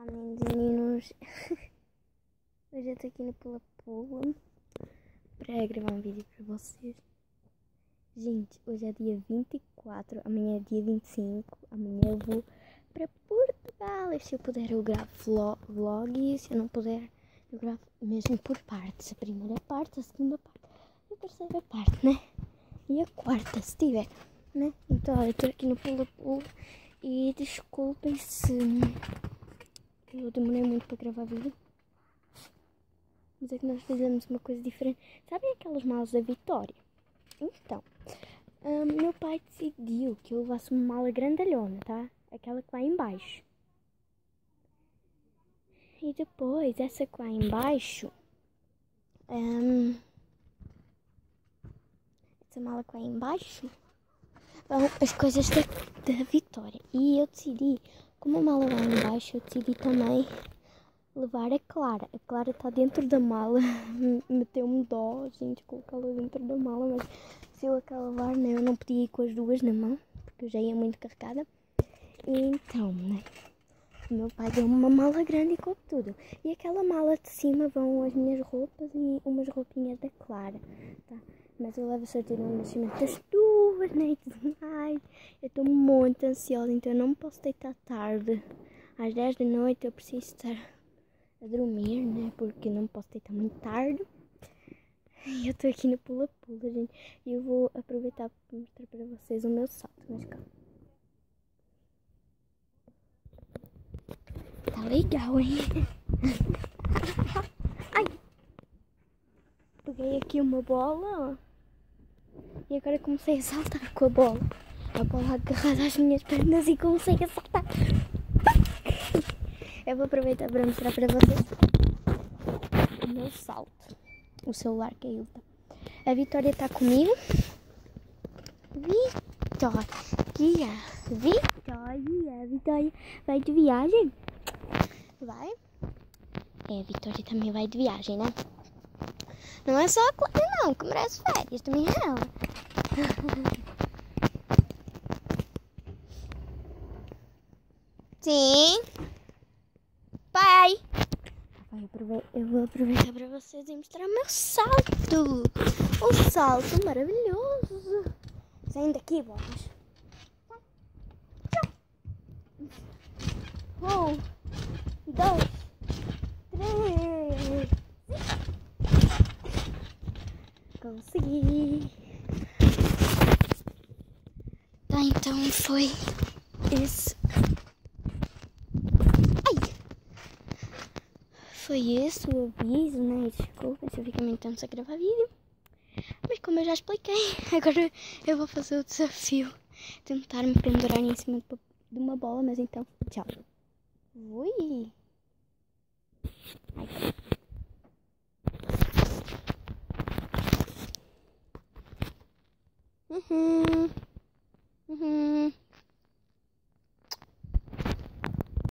Olá, meninos. Hoje eu tô aqui no Pula Pula para gravar um vídeo para vocês. Gente, hoje é dia 24, amanhã é dia 25. Amanhã eu vou para Portugal. E se eu puder eu gravo vlog, se eu não puder eu gravo mesmo por partes. A primeira parte, a segunda parte e a terceira parte, né? E a quarta, se tiver, né? Então, eu tô aqui no Pula Pula e desculpem se eu demorei muito para gravar vídeo. Mas é que nós fizemos uma coisa diferente. Sabem aquelas malas da Vitória? Então, meu pai decidiu que eu levasse uma mala grandalhona, tá? Aquela que vai em baixo. E depois, essa que vai em baixo, essa mala que vai em baixo, vão as coisas da Vitória. E eu decidi, como a mala vai em baixo, eu decidi também levar a Clara. A Clara está dentro da mala. Meteu-me dó, gente, colocá-la dentro da mala. Mas se eu a levar, né, eu não podia ir com as duas na mão, porque eu já ia muito carregada. E então, né, o meu pai deu-me uma mala grande e coube tudo. E aquela mala de cima vão as minhas roupas e umas roupinhas da Clara, tá? Mas eu levo a certidão de nascimento das duas, né, e tudo mais. Eu estou muito ansiosa, então eu não posso deitar tarde. Às 10 da noite eu preciso estar a dormir, né? Porque não posso deitar muito tarde. E eu tô aqui no Pula Pula, gente. E eu vou aproveitar para mostrar para vocês o meu salto. Mas calma. Tá legal, hein? Ai! Peguei aqui uma bola, ó. E agora comecei a saltar com a bola. A bola agarrada às minhas pernas e comecei a saltar. Eu vou aproveitar para mostrar para vocês o meu salto. O celular caiu. A Vitória está comigo. Vitória vai de viagem? Vai? A Vitória também vai de viagem, né? Não é só a Clara não, que merece férias, também é ela. Sim. Pai. Eu vou aproveitar para vocês e mostrar meu salto. Um salto maravilhoso. Saindo daqui, bolas. 1, 2, 3. Consegui. Tá, então foi esse. Foi esse o aviso, né? Desculpa se eu fiquei muito tempo sem gravar vídeo. Mas como eu já expliquei, agora eu vou fazer o desafio. Tentar me pendurar em cima de uma bola, mas então, tchau. Ui! Ai. Uhum.